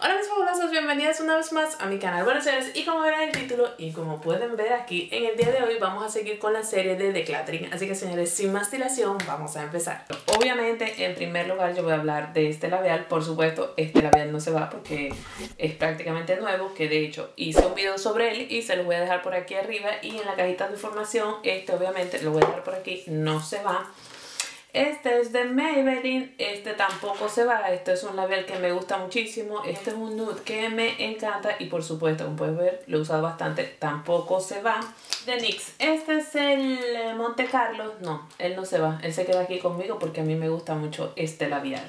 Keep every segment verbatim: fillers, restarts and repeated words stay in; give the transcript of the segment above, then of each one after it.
Hola mis fabulosos, bienvenidas una vez más a mi canal. Bueno señores, y como verán el título y como pueden ver aquí, en el día de hoy vamos a seguir con la serie de Decluttering. Así que señores, sin más dilación, vamos a empezar. Obviamente, en primer lugar yo voy a hablar de este labial. Por supuesto, este labial no se va porque es prácticamente nuevo, que de hecho hice un video sobre él y se lo voy a dejar por aquí arriba. Y en la cajita de información, este obviamente lo voy a dejar por aquí, no se va. Este es de Maybelline, este tampoco se va, este es un labial que me gusta muchísimo, este es un nude que me encanta y por supuesto, como pueden ver, lo he usado bastante, tampoco se va. De N Y X, este es el Monte Carlo, no, él no se va, él se queda aquí conmigo porque a mí me gusta mucho este labial.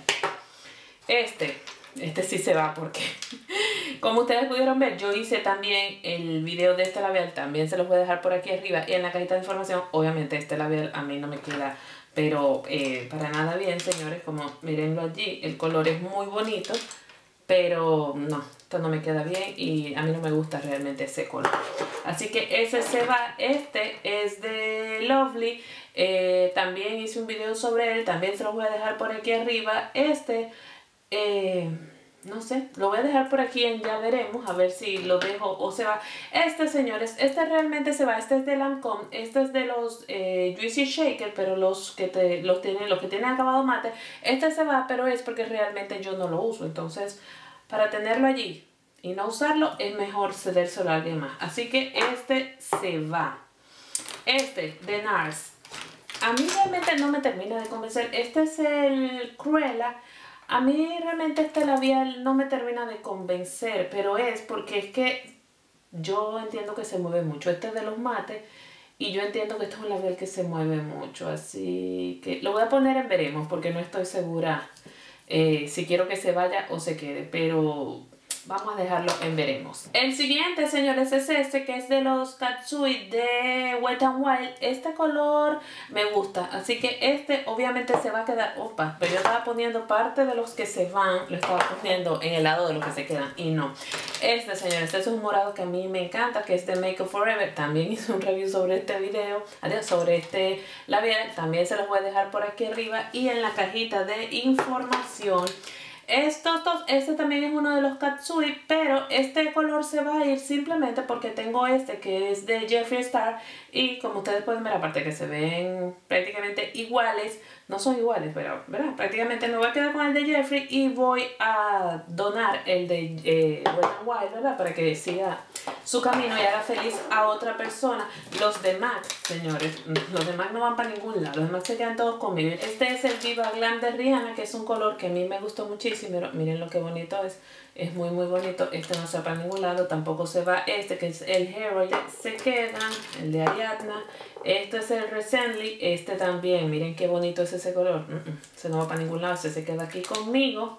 Este, este sí se va porque, como ustedes pudieron ver, yo hice también el video de este labial, también se los voy a dejar por aquí arriba y en la cajita de información. Obviamente este labial a mí no me queda pero eh, para nada bien, señores, como mirenlo allí, el color es muy bonito, pero no, esto no me queda bien y a mí no me gusta realmente ese color. Así que ese se va. Este es de Lovely, eh, también hice un video sobre él, también se los voy a dejar por aquí arriba. Este, eh, no sé, lo voy a dejar por aquí en ya veremos, a ver si lo dejo o se va. Este, señores, este realmente se va, este es de Lancome, este es de los eh, Juicy Shaker, pero los que, te, los, tienen, los que tienen acabado mate, este se va, pero es porque realmente yo no lo uso, entonces para tenerlo allí y no usarlo es mejor cedérselo a alguien más, así que este se va. Este de NARS, a mí realmente no me termina de convencer, este es el Cruella. A mí realmente este labial no me termina de convencer, pero es porque es que yo entiendo que se mueve mucho. Este es de los mates y yo entiendo que este es un labial que se mueve mucho, así que lo voy a poner en veremos porque no estoy segura eh, si quiero que se vaya o se quede, pero vamos a dejarlo en veremos. El siguiente, señores, es este que es de los Katsui de Wet n Wild. Este color me gusta, así que este obviamente se va a quedar. Opa, pero yo estaba poniendo parte de los que se van, lo estaba poniendo en el lado de los que se quedan y no. Este, señores, este es un morado que a mí me encanta, que es de Make Up For Ever. También hice un review sobre este video, sobre este labial. También se los voy a dejar por aquí arriba y en la cajita de información. Estos dos, este también es uno de los Katsui, pero este color se va a ir simplemente porque tengo este que es de Jeffree Star y como ustedes pueden ver, aparte que se ven prácticamente iguales, no son iguales, pero ¿verdad? Prácticamente me voy a quedar con el de Jeffree y voy a donar el de eh, Wet n Wild, ¿verdad? Para que siga su camino y haga feliz a otra persona. Los de MAC, señores, los de MAC no van para ningún lado, los de MAC se quedan todos conmigo. Este es el Viva Glam de Rihanna, que es un color que a mí me gustó muchísimo. Miren lo que bonito es, es muy muy bonito. Este no se va para ningún lado, tampoco se va. Este que es el Hero, se queda, el de Ariadna. Este es el Recently, este también, miren qué bonito es ese color. Mm -mm, se no va para ningún lado, se, se queda aquí conmigo.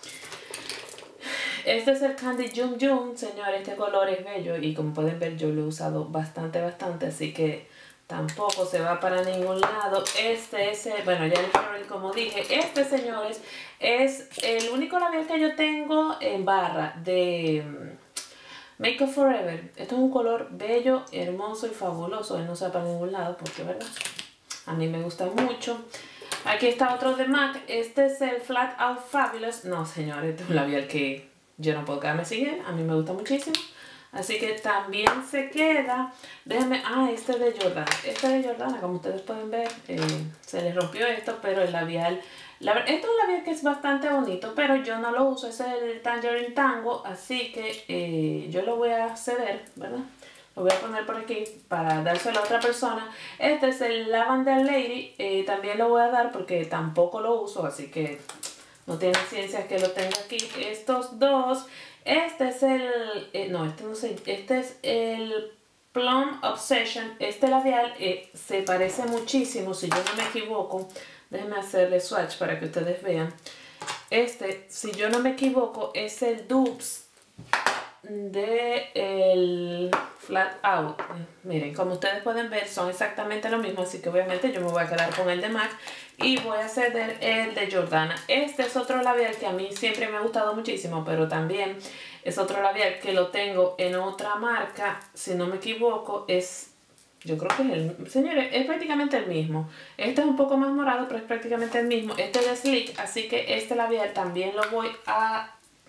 Este es el Candy Jum Jum, señores, este color es bello y como pueden ver yo lo he usado bastante, bastante, así que tampoco se va para ningún lado. Este es, el, bueno, ya el Hero, como dije, este, señores, es el único labial que yo tengo en barra de Make Up For Ever. Esto es un color bello, hermoso y fabuloso, él no se va para ningún lado porque, ¿verdad? A mí me gusta mucho. Aquí está otro de MAC, este es el Flat Out Fabulous. No, señores, este es un labial que yo no puedo quedarme sin él, a mí me gusta muchísimo. Así que también se queda. Déjenme, ah, este de Jordana. Este de Jordana, como ustedes pueden ver, eh, se les rompió esto, pero el labial, la, este es un labial que es bastante bonito, pero yo no lo uso, es el Tangerine Tango, así que eh, yo lo voy a ceder, ¿verdad? Lo voy a poner por aquí para dárselo a otra persona. Este es el Lavender Lady, eh, también lo voy a dar porque tampoco lo uso, así que no tiene ciencia que lo tenga aquí. Estos dos, este es el, eh, no, este no sé, este es el Plum Obsession. Este labial eh, se parece muchísimo, si yo no me equivoco. Déjenme hacerle swatch para que ustedes vean. Este, si yo no me equivoco, es el Dupes de el Flat Out. Miren, como ustedes pueden ver, son exactamente lo mismo, así que obviamente yo me voy a quedar con el de MAC y voy a ceder el de Jordana. Este es otro labial que a mí siempre me ha gustado muchísimo, pero también es otro labial que lo tengo en otra marca, si no me equivoco, es, yo creo que es el, señores, es prácticamente el mismo. Este es un poco más morado, pero es prácticamente el mismo. Este es de Sleek, así que este labial también lo voy a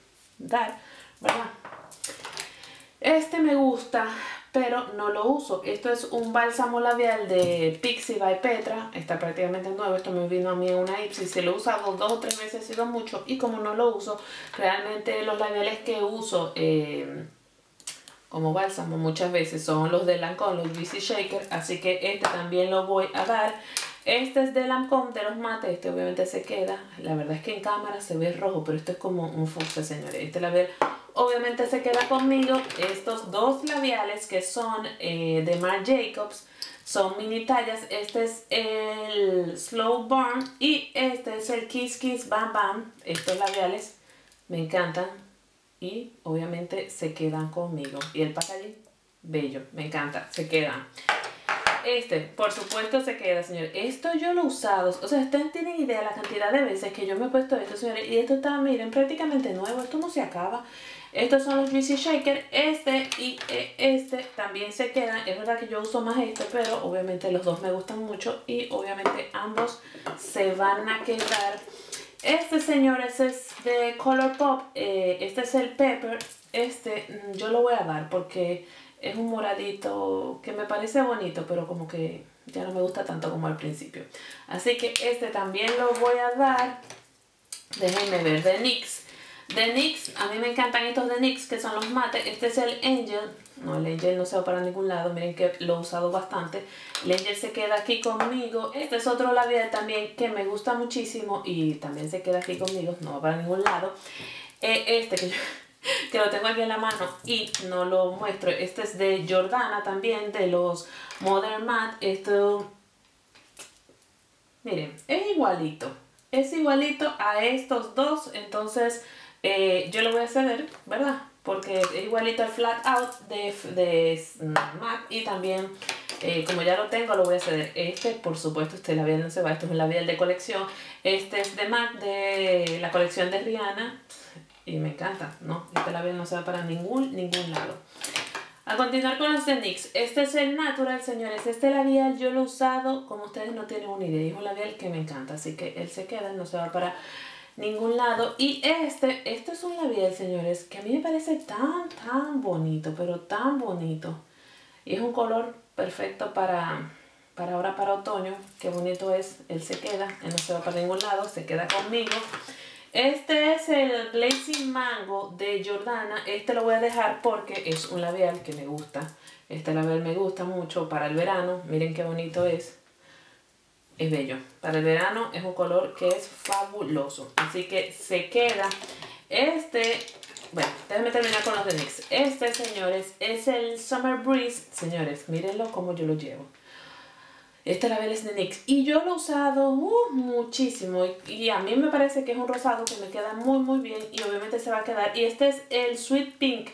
dar, ¿verdad? Este me gusta, pero no lo uso. Esto es un bálsamo labial de Pixi by Petra. Está prácticamente nuevo. Esto me vino a mí en una Ipsy. Se lo he usado dos o tres veces, ha sido mucho. Y como no lo uso, realmente los labiales que uso eh, como bálsamo muchas veces son los de Lancome, los Juicy Shaker. Así que este también lo voy a dar. Este es de Lancome, de los mates. Este obviamente se queda. La verdad es que en cámara se ve rojo, pero esto es como un fucsia, señores. Este labial obviamente se queda conmigo. Estos dos labiales que son eh, de Marc Jacobs son mini tallas. Este es el Slow Burn y este es el Kiss Kiss Bam Bam. Estos labiales me encantan y obviamente se quedan conmigo. Y el packaging, bello, me encanta, se quedan. Este, por supuesto, se queda, señores. Esto yo lo he usado. O sea, ustedes tienen idea la cantidad de veces que yo me he puesto esto, señores. Y esto está, miren, prácticamente nuevo. Esto no se acaba. Estos son los Juicy Shaker. Este y este también se quedan. Es verdad que yo uso más este, pero obviamente los dos me gustan mucho. Y obviamente ambos se van a quedar. Este, señores, es de Colourpop. Eh, este es el Pepper. Este yo lo voy a dar porque es un moradito que me parece bonito, pero como que ya no me gusta tanto como al principio. Así que este también lo voy a dar. Déjenme ver, de NYX. De NYX, a mí me encantan estos de NYX que son los mates. Este es el Angel. No, el Angel no se va para ningún lado. Miren que lo he usado bastante. El Angel se queda aquí conmigo. Este es otro labial también que me gusta muchísimo y también se queda aquí conmigo. No va para ningún lado. Eh, este que yo... que lo tengo aquí en la mano y no lo muestro. Este es de Jordana también, de los Modern Matte. Esto, miren, es igualito. Es igualito a estos dos. Entonces, eh, yo lo voy a ceder, ¿verdad? Porque es igualito al Flat Out de, de MAC. Y también, eh, como ya lo tengo, lo voy a ceder. Este, por supuesto, este labial no se va. Esto es un labial de colección. Este es de MAC, de la colección de Rihanna. Y me encanta, ¿no? Este labial no se va para ningún, ningún lado. A continuar con los de NYX. Este es el Natural, señores. Este labial yo lo he usado, como ustedes no tienen una idea. Es un labial que me encanta, así que él se queda, no se va para ningún lado. Y este, este es un labial, señores, que a mí me parece tan, tan bonito, pero tan bonito. Y es un color perfecto para, para ahora, para otoño. Qué bonito es. Él se queda, él no se va para ningún lado, se queda conmigo. Este es el Blazing Mango de Jordana. Este lo voy a dejar porque es un labial que me gusta. Este labial me gusta mucho para el verano. Miren qué bonito es. Es bello. Para el verano es un color que es fabuloso. Así que se queda. Este, bueno, déjenme terminar con los de NYX. Este, señores, es el Summer Breeze. Señores, mírenlo como yo lo llevo. Este labial es de NYX y yo lo he usado uh, muchísimo y, y a mí me parece que es un rosado que me queda muy muy bien y obviamente se va a quedar. Y este es el Sweet Pink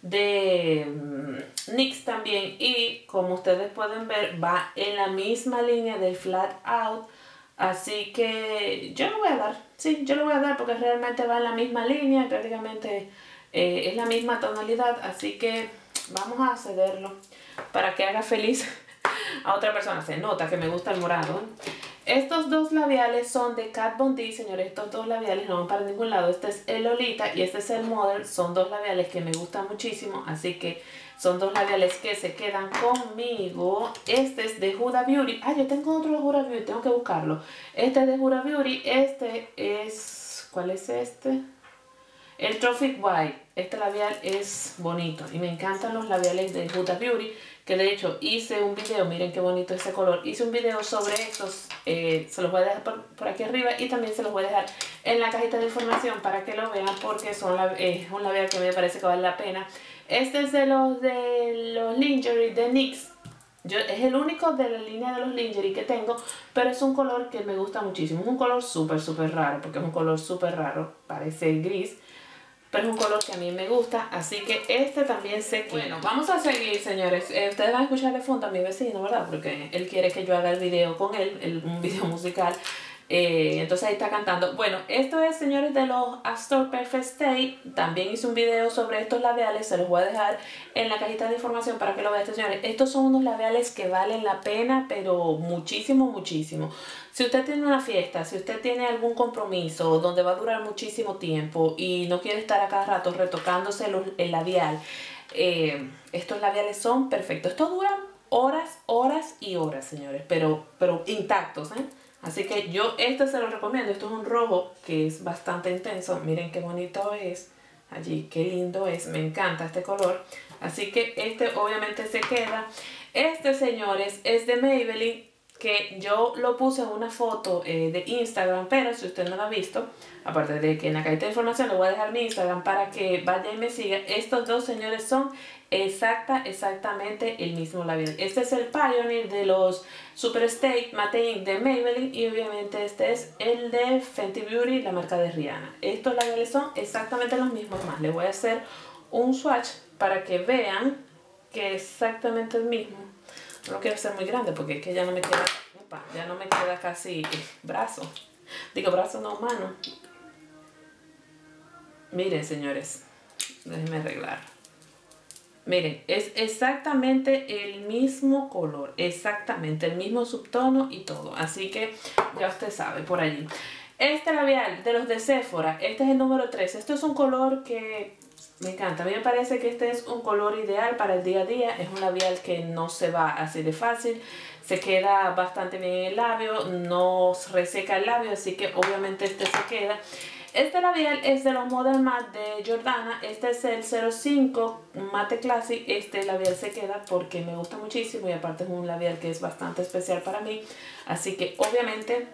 de um, NYX también y como ustedes pueden ver va en la misma línea del Flat Out. Así que yo lo voy a dar, sí, yo lo voy a dar porque realmente va en la misma línea y prácticamente eh, es la misma tonalidad. Así que vamos a cederlo para que haga feliz a otra persona. Se nota que me gusta el morado. Estos dos labiales son de Kat Von D, señores. Estos dos labiales no van para ningún lado. Este es el Lolita y este es el Model. Son dos labiales que me gustan muchísimo. Así que son dos labiales que se quedan conmigo. Este es de Huda Beauty. Ah, yo tengo otro de Huda Beauty. Tengo que buscarlo. Este es de Huda Beauty. Este es... ¿Cuál es este? El Trophy White. Este labial es bonito. Y me encantan los labiales de Huda Beauty. Que de hecho hice un video, miren qué bonito ese color. Hice un video sobre estos, eh, se los voy a dejar por, por aquí arriba y también se los voy a dejar en la cajita de información para que lo vean porque son la, eh, un labial que me parece que vale la pena. Este es de los de los lingerie de NYX. Yo, es el único de la línea de los lingerie que tengo, pero es un color que me gusta muchísimo. Es un color súper, súper raro porque es un color súper raro, parece gris. Pero es un color que a mí me gusta, así que este también se queda. Bueno, vamos a seguir, señores. Eh, ustedes van a escuchar de fondo a mi vecino, ¿verdad? Porque él quiere que yo haga el video con él, el, un video musical. Eh, entonces ahí está cantando. Bueno, esto es, señores, de los Astor Perfect Stay. También hice un video sobre estos labiales. Se los voy a dejar en la cajita de información para que lo vean, señores. Estos son unos labiales que valen la pena, pero muchísimo, muchísimo. Si usted tiene una fiesta, si usted tiene algún compromiso donde va a durar muchísimo tiempo y no quiere estar a cada rato retocándose los, el labial, eh, estos labiales son perfectos. Estos duran horas, horas y horas, señores, pero, pero intactos, ¿eh? Así que yo este se lo recomiendo. Esto es un rojo que es bastante intenso. Miren qué bonito es. Allí, qué lindo es. Me encanta este color. Así que este obviamente se queda. Este, señores, es de Maybelline, que yo lo puse en una foto eh, de Instagram, pero si usted no lo ha visto, aparte de que en la cajita de información le voy a dejar mi Instagram para que vaya y me siga. Estos dos, señores, son exacta, exactamente el mismo labial. Este es el Pioneer de los Super Stay Matte Ink de Maybelline y obviamente este es el de Fenty Beauty, la marca de Rihanna. Estos labiales son exactamente los mismos. Más, le voy a hacer un swatch para que vean que es exactamente el mismo. No lo quiero hacer muy grande porque es que ya no me queda, opa, ya no me queda casi brazo. Digo brazo, no mano. Miren, señores, déjenme arreglar. Miren, es exactamente el mismo color, exactamente el mismo subtono y todo. Así que ya usted sabe por allí. Este labial de los de Sephora, este es el número tres. Esto es un color que me encanta. A mí me parece que este es un color ideal para el día a día. Es un labial que no se va así de fácil. Se queda bastante bien en el labio, no reseca el labio, así que obviamente este se queda. Este labial es de los Modern Matte de Jordana. Este es el cero cinco Matte Classic. Este labial se queda porque me gusta muchísimo y aparte es un labial que es bastante especial para mí. Así que obviamente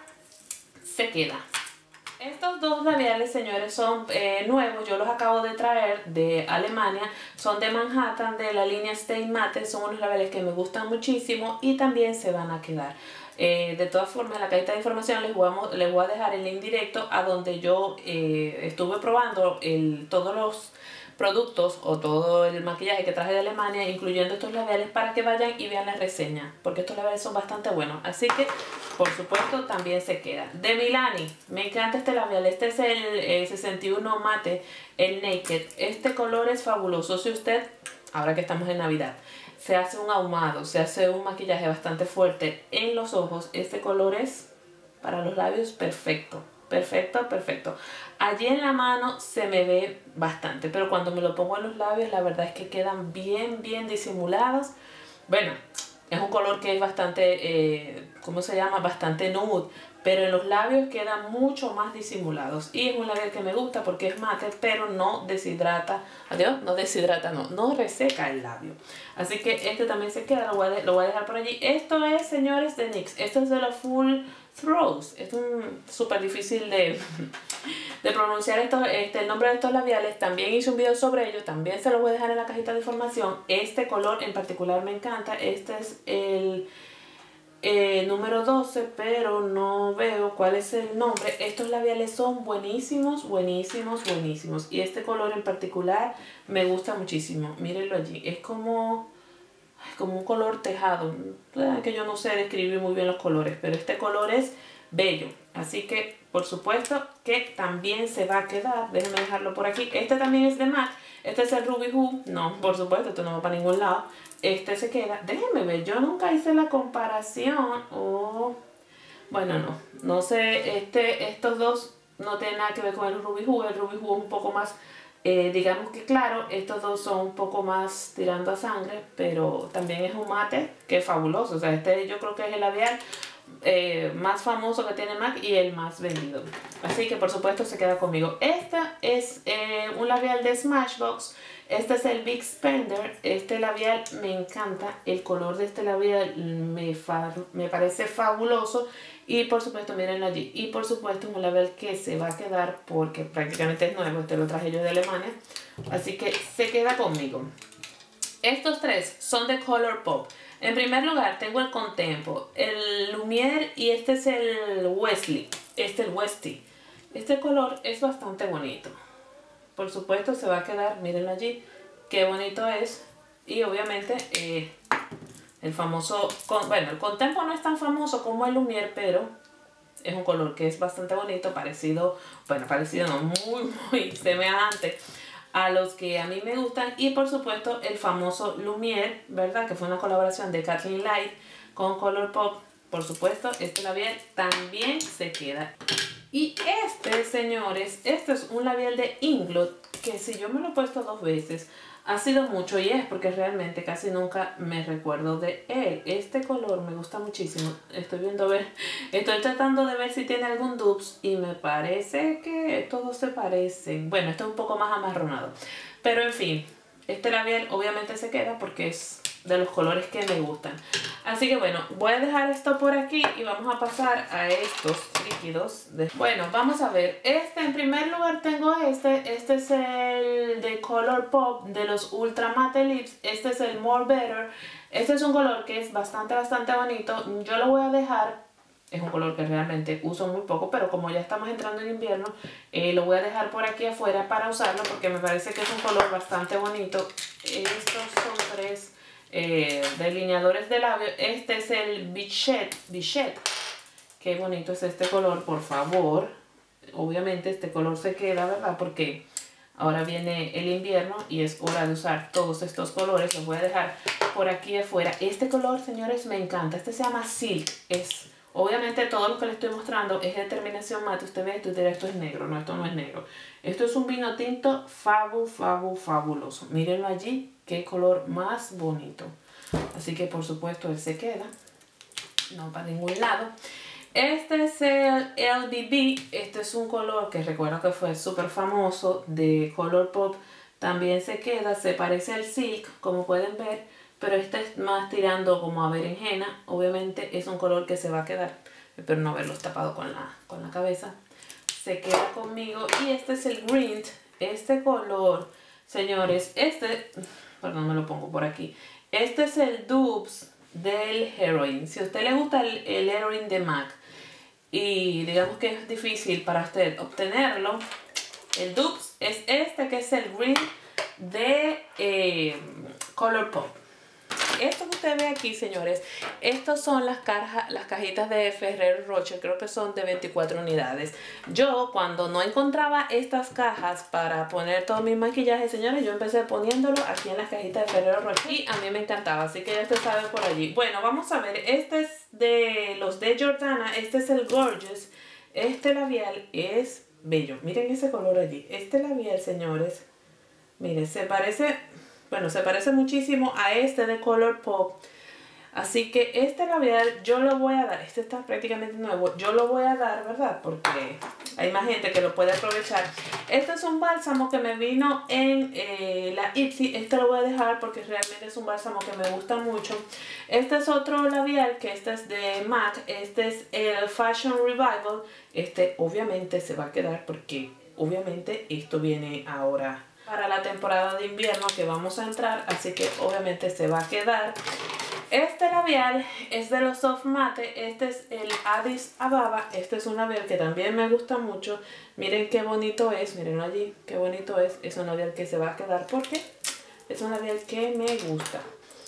se queda. Estos dos labiales, señores, son eh, nuevos. Yo los acabo de traer de Alemania. Son de Manhattan, de la línea Stay Matte. Son unos labiales que me gustan muchísimo y también se van a quedar. Eh, de todas formas, en la cajita de información les voy a, les voy a dejar el link directo a donde yo eh, estuve probando el, todos los productos o todo el maquillaje que traje de Alemania, incluyendo estos labiales, para que vayan y vean la reseña, porque estos labiales son bastante buenos. Así que, por supuesto, también se queda. De Milani, me encanta este labial. Este es el eh, sesenta y uno Mate, el Naked. Este color es fabuloso. Si usted, ahora que estamos en Navidad, se hace un ahumado, se hace un maquillaje bastante fuerte en los ojos, este color es para los labios perfecto. Perfecto, perfecto. Allí en la mano se me ve bastante, pero cuando me lo pongo en los labios, la verdad es que quedan bien, bien disimulados. Bueno, es un color que es bastante, eh, ¿cómo se llama? Bastante nude, pero en los labios quedan mucho más disimulados. Y es un labial que me gusta porque es mate, pero no deshidrata, adiós, no deshidrata, no, no reseca el labio. Así que este también se queda, lo voy a, de, lo voy a dejar por allí. Esto es, señores, de NYX. Esto es de los Full Throws. Es súper difícil de, de pronunciar esto, este, el nombre de estos labiales. También hice un video sobre ellos, también se los voy a dejar en la cajita de información. Este color en particular me encanta. Este es el eh, número doce, pero no veo cuál es el nombre. Estos labiales son buenísimos, buenísimos, buenísimos. Y este color en particular me gusta muchísimo. Mírenlo allí, es como... como un color tejado, que yo no sé describir muy bien los colores, pero este color es bello, así que por supuesto que también se va a quedar. Déjenme dejarlo por aquí. Este también es de MAC, este es el Ruby Woo, no, por supuesto, esto no va para ningún lado. Este se queda, déjenme ver, yo nunca hice la comparación, oh, bueno, no, no sé, este, estos dos no tienen nada que ver con el Ruby Woo. El Ruby Woo es un poco más... Eh, digamos que claro, estos dos son un poco más tirando a sangre, pero también es un mate que es fabuloso. O sea, este yo creo que es el labial eh, más famoso que tiene MAC y el más vendido. Así que por supuesto se queda conmigo. Este es eh, un labial de Smashbox. Este es el Big Spender. Este labial me encanta. El color de este labial me, fa me parece fabuloso. Y por supuesto, mírenlo allí. Y por supuesto es un labial que se va a quedar porque prácticamente es nuevo. Este lo traje yo de Alemania. Así que se queda conmigo. Estos tres son de Colourpop. En primer lugar tengo el Contempo, el Lumiere y este es el Wesley. Este es el Westy. Este color es bastante bonito. Por supuesto se va a quedar, mírenlo allí. Qué bonito es. Y obviamente... Eh, el famoso, bueno, el Contempo no es tan famoso como el Lumiere, pero Es un color que es bastante bonito, parecido, bueno, parecido no, muy, muy semejante a los que a mí me gustan. Y por supuesto el famoso Lumiere, ¿verdad? Que fue una colaboración de Kathleen Light con Colourpop. Por supuesto, este labial también se queda. Y este, señores, este es un labial de Inglot que si yo me lo he puesto dos veces ha sido mucho, y es porque realmente casi nunca me recuerdo de él. Este color me gusta muchísimo. Estoy viendo ver, estoy tratando de ver si tiene algún dupes y me parece que todos se parecen. Bueno, este es un poco más amarronado, pero en fin, este labial obviamente se queda porque es de los colores que me gustan. Así que bueno, voy a dejar esto por aquí y vamos a pasar a estos líquidos. De... Bueno, vamos a ver. Este, en primer lugar tengo este. Este es el de Colourpop de los Ultra Matte Lips. Este es el More Better. Este es un color que es bastante, bastante bonito. Yo lo voy a dejar. Es un color que realmente uso muy poco, pero como ya estamos entrando en invierno, eh, lo voy a dejar por aquí afuera para usarlo porque me parece que es un color bastante bonito. Estos son tres eh, delineadores de labio. Este es el Bichette. Bichette. Qué bonito es este color, por favor. Obviamente este color se queda, ¿verdad? Porque ahora viene el invierno y es hora de usar todos estos colores. Los voy a dejar por aquí afuera. Este color, señores, me encanta. Este se llama Silk. Es... Obviamente todo lo que le estoy mostrando es de terminación mate. Usted ve esto y dirá, esto es negro. No, esto no es negro. Esto es un vino tinto fabu, fabu, fabuloso. Mírenlo allí, qué color más bonito. Así que por supuesto él se queda. No para ningún lado. Este es el L B B. Este es un color que recuerdo que fue súper famoso de Colourpop. También se queda, se parece al Silk, como pueden ver. Pero este es más tirando como a berenjena. Obviamente es un color que se va a quedar. Espero no haberlo tapado con la, con la cabeza. Se queda conmigo. Y este es el Green. Este color, señores, este... Perdón, me lo pongo por aquí. Este es el dupes del Heroin. Si a usted le gusta el, el Heroin de MAC y digamos que es difícil para usted obtenerlo, el dupes es este, que es el Green de eh, Colourpop. Esto que usted ve aquí, señores, estos son las cajas, las cajitas de Ferrero Rocher, creo que son de veinticuatro unidades. Yo cuando no encontraba estas cajas para poner todo mi maquillaje, señores, yo empecé poniéndolo aquí en las cajitas de Ferrero Rocher y a mí me encantaba, así que ya usted sabe por allí. Bueno, vamos a ver, este es de los de Jordana, este es el Gorgeous. Este labial es bello, miren ese color allí. Este labial, señores, miren, se parece... Bueno, se parece muchísimo a este de Colourpop. Así que este labial yo lo voy a dar. Este está prácticamente nuevo. Yo lo voy a dar, ¿verdad? Porque hay más gente que lo puede aprovechar. Este es un bálsamo que me vino en eh, la Ipsy. Este lo voy a dejar porque realmente es un bálsamo que me gusta mucho. Este es otro labial que este es de MAC. Este es el Fashion Revival. Este obviamente se va a quedar porque obviamente esto viene ahora para la temporada de invierno que vamos a entrar, así que obviamente se va a quedar. Este labial es de los Soft Matte, este es el Addis Ababa, este es un labial que también me gusta mucho. Miren qué bonito es, mirenlo allí, qué bonito es. Es un labial que se va a quedar porque es un labial que me gusta.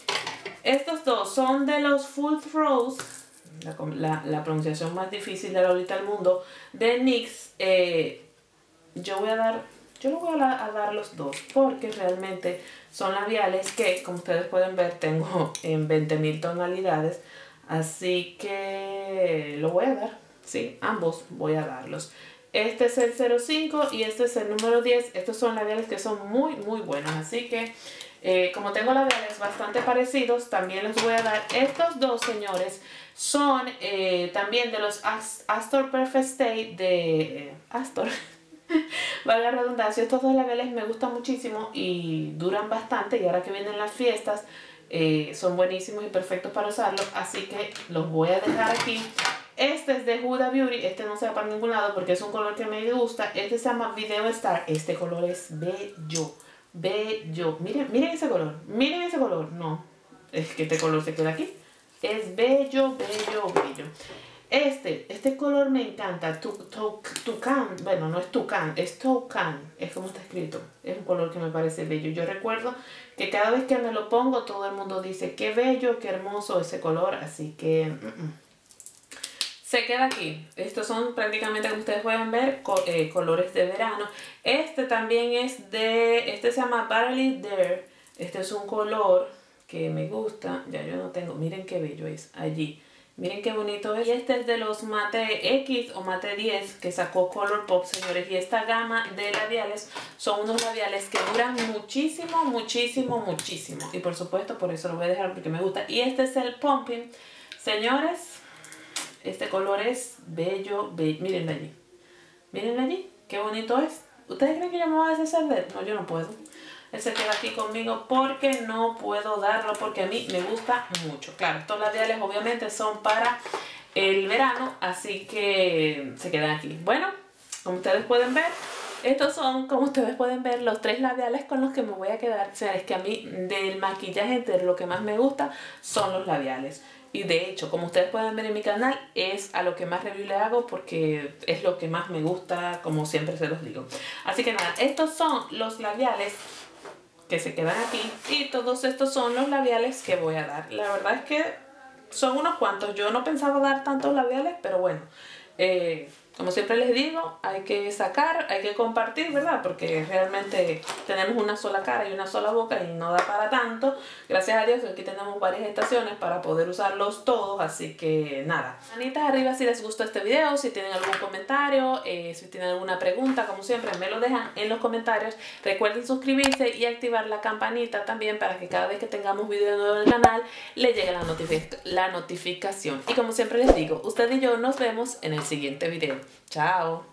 Estos dos son de los Full Throws, la, la, la pronunciación más difícil de ahorita del mundo, de N Y X. Eh, yo voy a dar... Yo le voy a, a dar los dos porque realmente son labiales que, como ustedes pueden ver, tengo en veinte mil tonalidades. Así que lo voy a dar, sí, ambos voy a darlos. Este es el cero cinco y este es el número diez. Estos son labiales que son muy, muy buenos. Así que, eh, como tengo labiales bastante parecidos, también les voy a dar estos dos, señores. Son eh, también de los Astor Perfect Stay de eh, Astor. Valga la redundancia, estos dos labiales me gustan muchísimo y duran bastante, y ahora que vienen las fiestas eh, son buenísimos y perfectos para usarlos, así que los voy a dejar aquí. Este es de Huda Beauty, este no se va para ningún lado porque es un color que me gusta. Este se llama Video Star, este color es bello, bello. Miren, miren ese color, miren ese color, no, es que este color se queda aquí, es bello, bello, bello. Este, este color me encanta, tu, tu, tucán, bueno no es tucán, es toucan, es como está escrito, es un color que me parece bello. Yo recuerdo que cada vez que me lo pongo todo el mundo dice qué bello, qué hermoso ese color, así que mm -mm. se queda aquí. Estos son prácticamente, como ustedes pueden ver, co eh, colores de verano. Este también es de, este se llama Barely There. Este es un color que me gusta. Ya yo no tengo, miren qué bello es allí. Miren qué bonito es. Y este es de los Mate X o Mate diez que sacó Colourpop, señores. Y esta gama de labiales son unos labiales que duran muchísimo, muchísimo, muchísimo. Y por supuesto, por eso lo voy a dejar porque me gusta. Y este es el Pumping. Señores, este color es bello, bello. Mírenlo allí. Mírenlo allí. Qué bonito es. ¿Ustedes creen que yo me voy a deshacer de él? No, yo no puedo. Él se queda aquí conmigo porque no puedo darlo, porque a mí me gusta mucho. Claro, estos labiales obviamente son para el verano, así que se quedan aquí. Bueno, como ustedes pueden ver, estos son, como ustedes pueden ver, los tres labiales con los que me voy a quedar. O sea, es que a mí del maquillaje entero lo que más me gusta son los labiales. Y de hecho, como ustedes pueden ver en mi canal, es a lo que más review le hago porque es lo que más me gusta, como siempre se los digo. Así que nada, estos son los labiales que se quedan aquí y todos estos son los labiales que voy a dar. La verdad es que son unos cuantos. Yo no pensaba dar tantos labiales, pero bueno, eh, como siempre les digo, hay que sacar, hay que compartir, ¿verdad? Porque realmente tenemos una sola cara y una sola boca y no da para tanto. Gracias a Dios aquí tenemos varias estaciones para poder usarlos todos, así que nada. Manitas arriba si les gustó este video, si tienen algún comentario, eh, si tienen alguna pregunta, como siempre me lo dejan en los comentarios. Recuerden suscribirse y activar la campanita también para que cada vez que tengamos video nuevo en el canal les llegue la, notific la notificación. Y como siempre les digo, ustedes y yo nos vemos en el siguiente video. Chao.